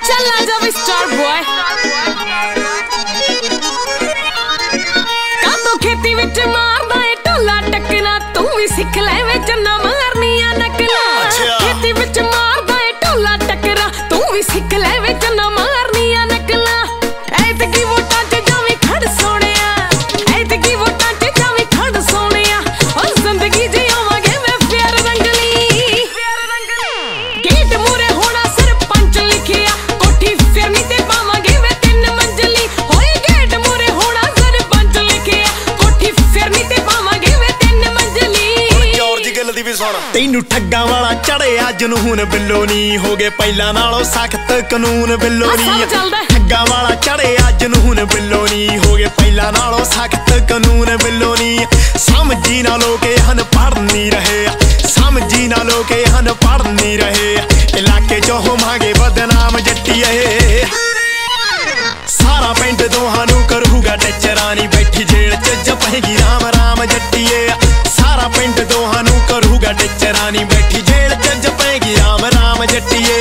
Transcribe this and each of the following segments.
चल आ जा star boy कातो खेती विच मारदा ए ढोला टकना तू भी सिख ले वे चन्ना मारनिया नकला खेती विच मारदा ए ढोला टकरा तू भी सिख ले वे चन्ना मारनिया नकला ऐतकी वोटां च जावी खड़ सोनिया ऐतकी वोटां च जावी खड़ सोनिया ओ जिंदगी जियावांगे वे फेर रंगली गेट मूरे होना सरपंच लिखिया कोठी फिरनी ते पावांगे वे 3 मंजिली होए गेट मूरे होना सरपंच लिखिया कोठी फिरनी ते पावांगे वे 3 मंजिली जॉर्ज गिल दी भी सुन तैनू ठग्गां वाला चढ़िया जुनून बिल्लो नी हो गए पहला नालों सख्त कानून बिल्लो नी ठग्गां वाला चढ़िया जुनून बिल्लो नी हो गए पहला नालों सख्त कानून बिल्लो नी समझी ना लोग हन पढ़ नहीं रहे समझी ना लोग हन पढ़ नहीं रहे इलाके चो होवांगे बदनाम जट्टिए सारा पिंड दोहानू करूगा टचरानी बैठी जेल च जपेगी राम राम जट्टिए सारा पिंड दोहानू करूगा टचरानी बैठी जेल च जपेगी राम राम जट्टिए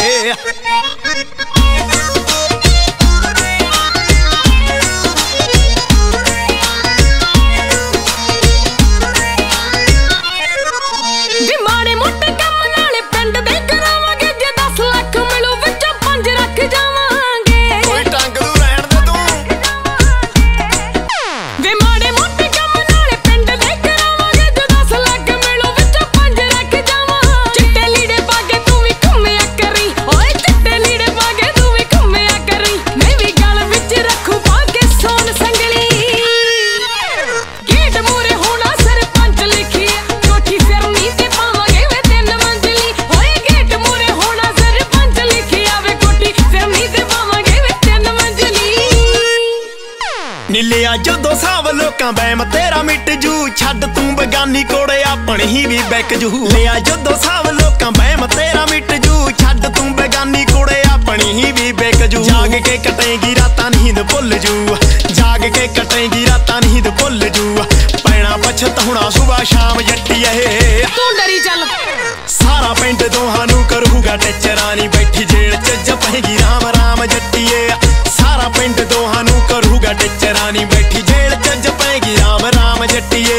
नीलिया जदों सब लोकां बैम तेरा मिट जू छड्ड तू बगानी कोड़े अपनी ही भी बैक जू लिया जदों सब लोकां बैम तेरा मिट जू छड्ड तू बगानी कोड़े अपनी ही भी बैक जू जाग के कटेगी रातां नींद भुल जू जाग के कटेगी रातां नींद भुल जू पैना पछताउणा सुबह शाम जट्टिए तू डरी चल सारा पिंड दोहानू करूगा टचरानी बैठी जेल च जपेगी राम राम जट्टिए सारा पिंड दोहानू करूगा टचरानी बैठी जेल च जपेगी राम राम जट्टिए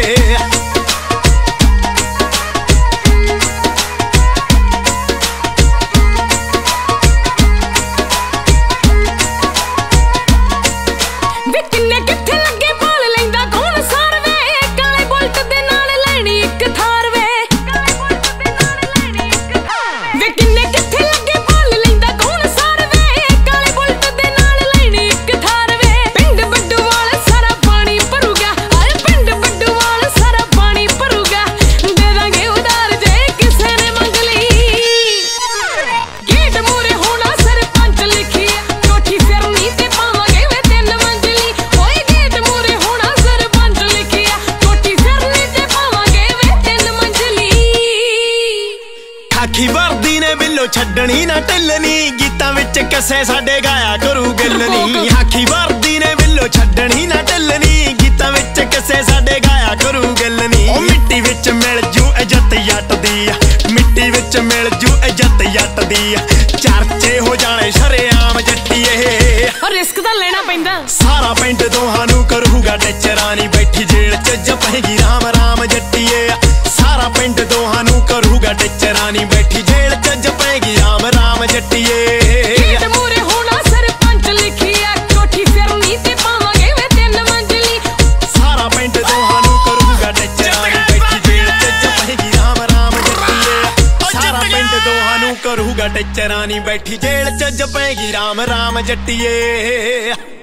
आखी वर्दी ने बिल्लो छड्डनी ना ढिलनी गीतां विच किसे साडे गाया करू गिलनी आखी वर्दी ने बिल्लो छड्डनी ना ढिलनी गीतां विच किसे साडे गाया करू गिलनी ओ मिट्टी विच मिल जू इज्जत जट दी मिट्टी विच मिल जू इज्जत जट दी चर्चे हो जाने शरेआम जट्टिए रिस्क दा लेना पैंदा सारा पिंड दोहानू करूगा टचरानी बैठी जेल च जपेगी राम राम जट्टिए सारा पिंड दोहानू करूगा टचरानी बैठी जेल च जपेगी राम राम जट्टिए गेट मूरे होना सरपंच लिखिया कोठी फिरनी ते पावांगे वे 3 मंजिली सारा पिंड दोहानू करूगा टचरानी बैठी जेल च जपेगी राम राम जट्टिए सारा पिंड दोहानू करूगा टचरानी बैठी जेल च जपेगी राम राम जट्टिए।